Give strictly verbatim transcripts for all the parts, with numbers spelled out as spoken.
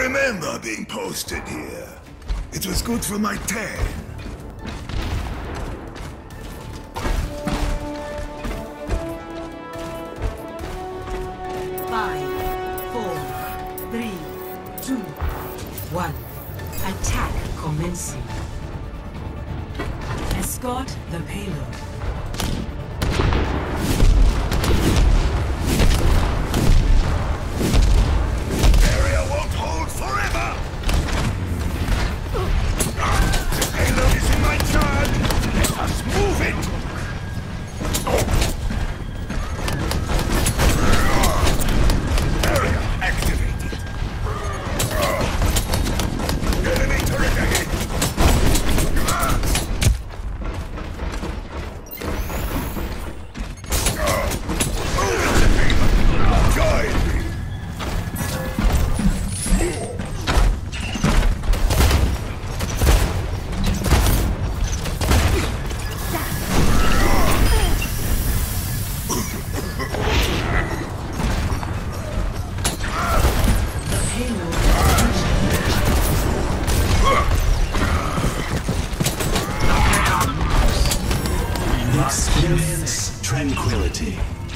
remember being posted here. It was good for my tan. Five, four, three, two, one. Attack commencing. Escort the payload. Area won't hold forever! The payload is in my charge! Let us move it! Area activated! Enemy turret ahead! Join me! Experience tranquility.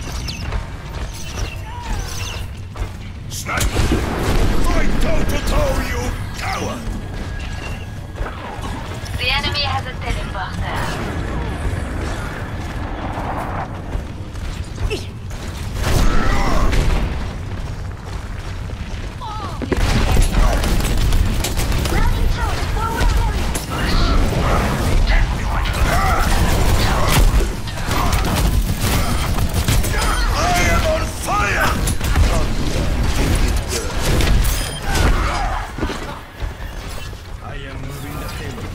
Sniper! Fight toe-to-toe, you coward! The enemy has a teleporter. I am on fire! I am moving the payload.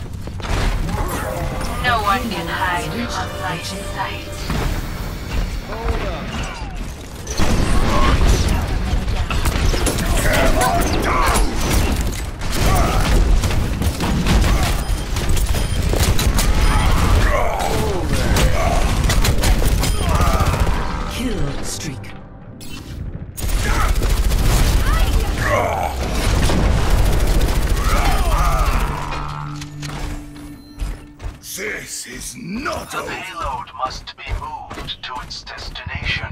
No one can hide from my sight. Come on down! Kill streak. This is not The over. payload must be moved to its destination.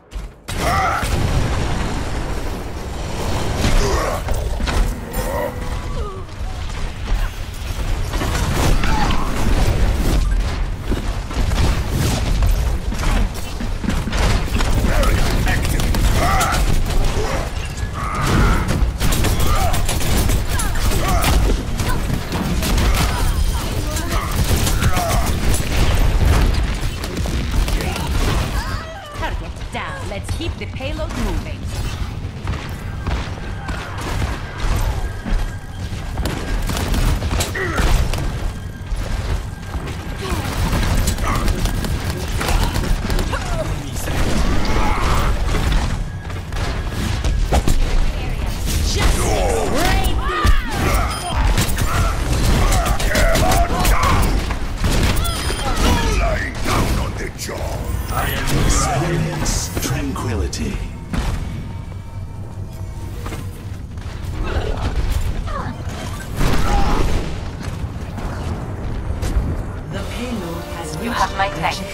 Target down. Let's keep the payload moving. Lying down on the jaw. I am experience tranquility. The payload has You reached have my the thanks. ship.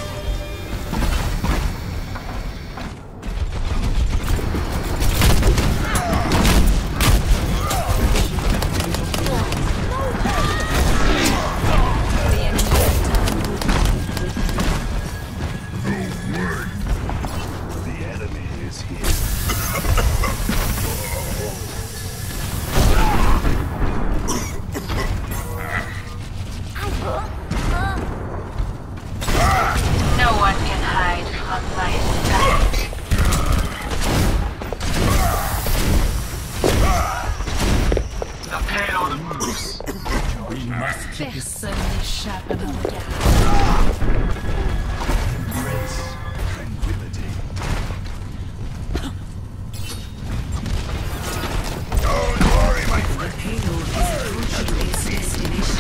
The enemy is here. No one can hide from my sight. The payload moves. We must Personne n'échappe à mon regard. embrace tranquility. Don't worry, my friend. The payload is approaching its destination.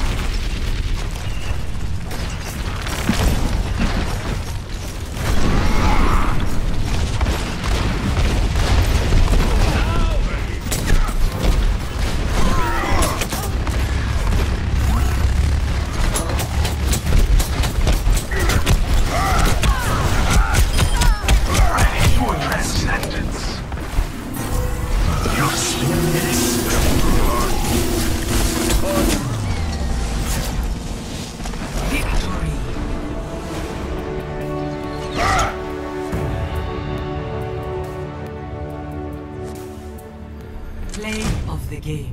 Play of the game.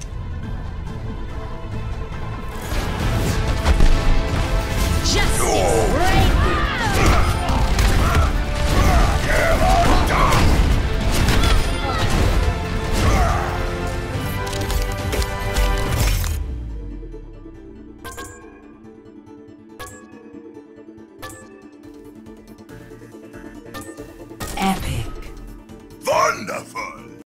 Justice!